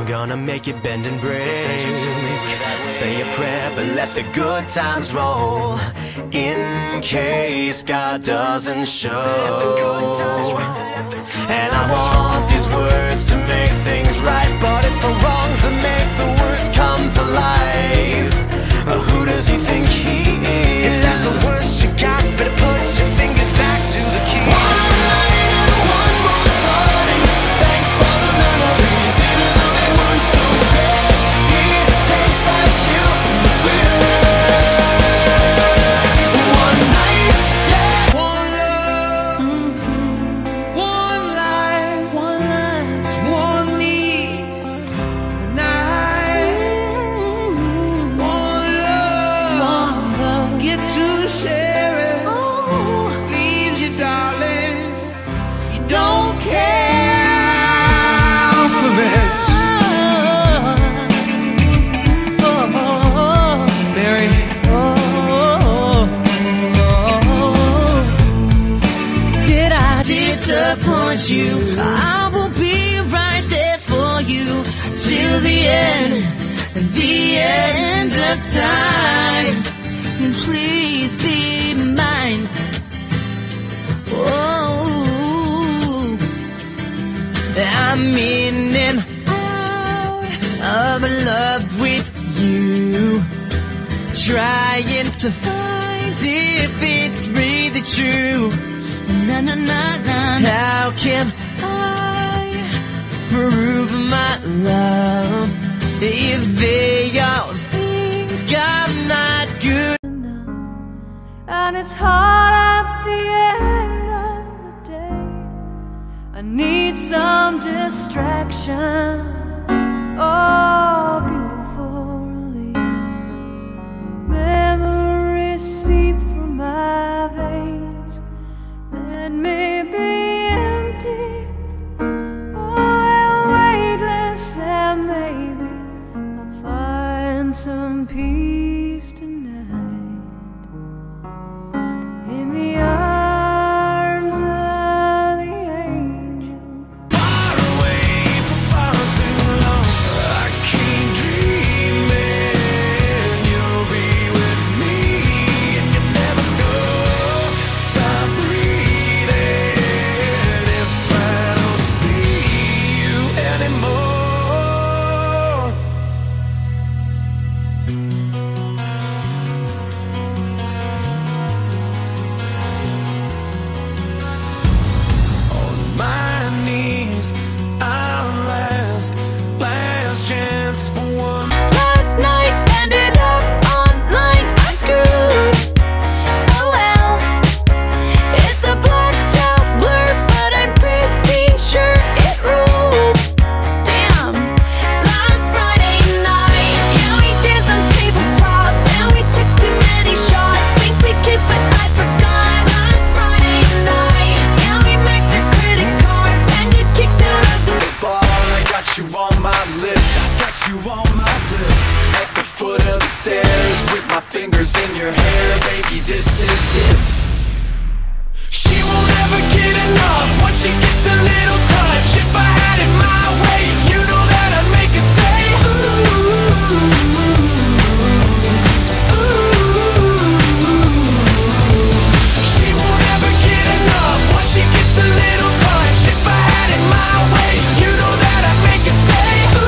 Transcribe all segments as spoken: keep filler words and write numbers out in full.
gonna make it bend and break. Say a prayer, but let the good times roll, in case God doesn't show. And I want these words to make things right, but it's the wrongs that make the words come to life. But who does he think he is? If that's the worst you got, better put your fingers back to the key. One line and one more time. Thanks for the memories, even though they weren't so great. It tastes like you from the sweeter. One night, yeah. One love, mm-hmm. One life, one life, it's one need, and I, mm-hmm. One love, one love, get to share it. Oh, leaves you, darling, you don't care for much. Oh, oh, oh, Mary. Did I disappoint you? I will be right there for you till the end, the end of time. And please be mine. Oh, I'm in and out of love with you, trying to find if it's really true. Na na na na. How can I prove my love if they all think I'm not good enough? And it's hard at the end of the day. I need some distraction. Oh, beautiful release. Memories seep from my veins. Let me be empty, oh, weightless, and maybe I'll find some peace tonight in the arms of the angel. Far away for far too long, I keep dreaming you'll be with me, and you never know. Stop breathing if I don't see you anymore. On my knees, I'll ask, last chance for one. Last night ended up online, I'm screwed. Oh well, it's a blacked out blur, but I'm pretty sure it ruled. Damn, last Friday night, yeah, we danced on tabletops, and we took too many shots. Think we kissed, but I forgot. Last Friday night, yeah, we maxed our credit cards and get kicked out of the bar. I got you on my lips, got you on my lips, at the foot of the stairs, with my fingers in your hair. Baby, this is it. She won't ever get enough once she gets a little touch. If I had it my way, you know that I'd make her say ooh, ooh. She won't ever get enough once she gets a little touch. If I had it my way, you know that I'd make her say ooh,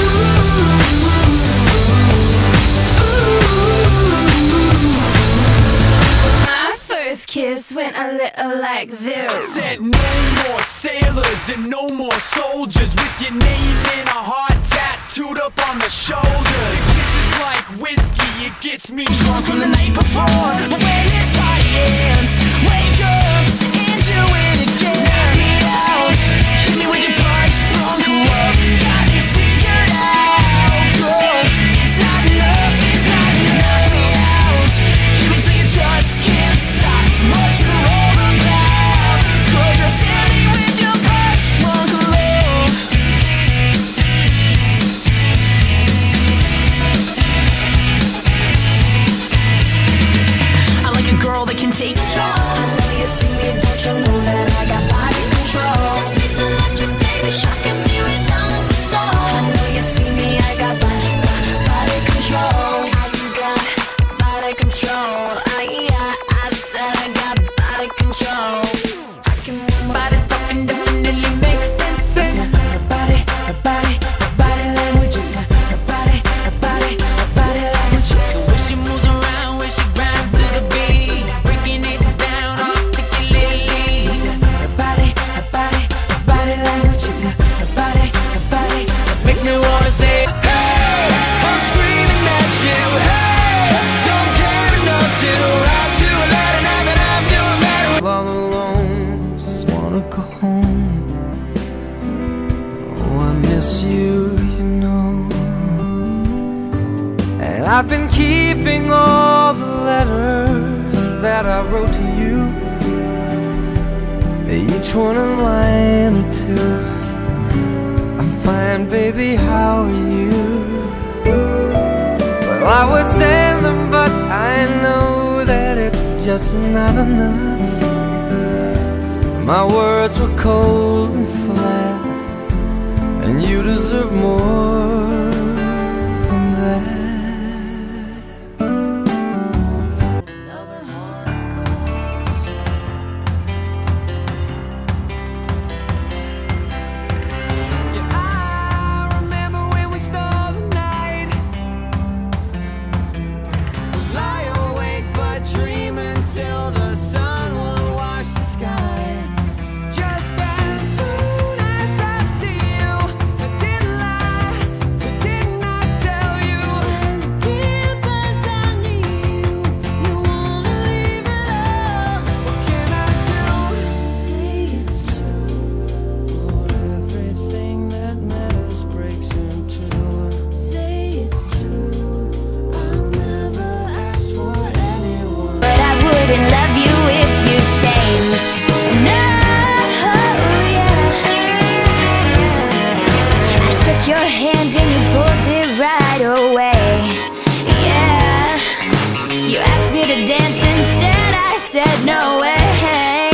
ooh. My first kiss went a little like this. I said no more sailors and no more soldiers, with your name in a heart tattooed up on the shoulders. This is like whiskey, it gets me drunk from the night before. But when this party ends, wake up and do it again. Knock me out, hit me with your parts drunk love. Got me figured out, girl. It's not enough, it's not enough. Me out, you can say you just can't stop. It's what you're all about. Girl, just hit me with your parts drunk love. I like a girl that can take it all. I know you see me wanna go home. Oh, I miss you, you know. And I've been keeping all the letters that I wrote to you, each one a line or two. I'm fine, baby, how are you? Well, I would send them, but I know that it's just not enough. My words were cold and flat, and you deserve more than that. Your hand and you pulled it right away. Yeah, you asked me to dance instead, I said no way.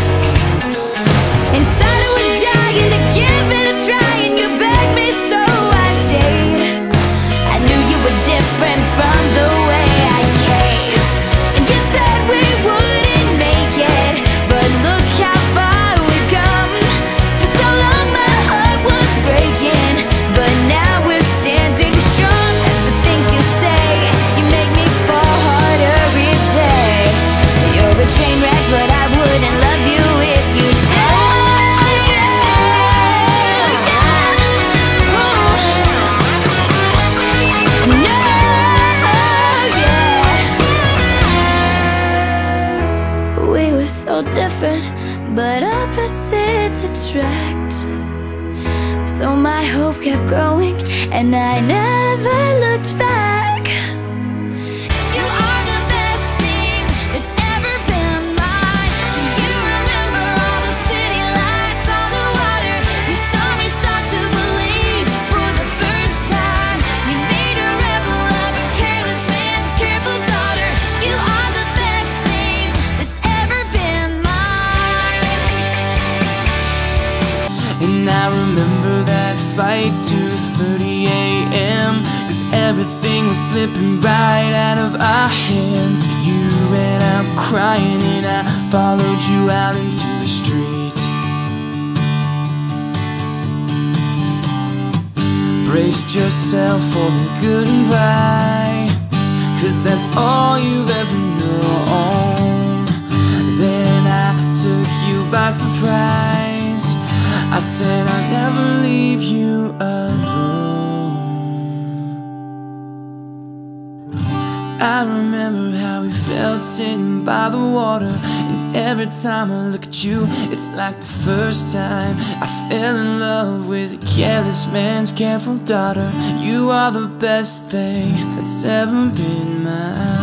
Inside I was dying to give it a try, and you begged me, so I stayed. I knew you were different from the way I caved, and you said we wouldn't make it, but look how far we've come. For so long my heart was breaking, but now we're standing strong. The things you say, you make me fall harder each day. You're a train wreck, but I wouldn't love you if you tried. No, yeah. We were so different, but opposites attract. So my hope kept growing, and I never looked back. You are the best thing that's ever been mine. Do you remember all the city lights, all the water? You saw me start to believe for the first time. You made a rebel of a careless man's careful daughter. You are the best thing that's ever been mine. And I remember that fight, two thirty a m Cause everything was slipping right out of our hands. You ran out crying and I followed you out into the street. Braced yourself for the good and right, cause that's all you've ever known. Then I took you by surprise. I said I'd never leave you alone. I remember how we felt sitting by the water, and every time I look at you, it's like the first time I fell in love with a careless man's careful daughter. You are the best thing that's ever been mine.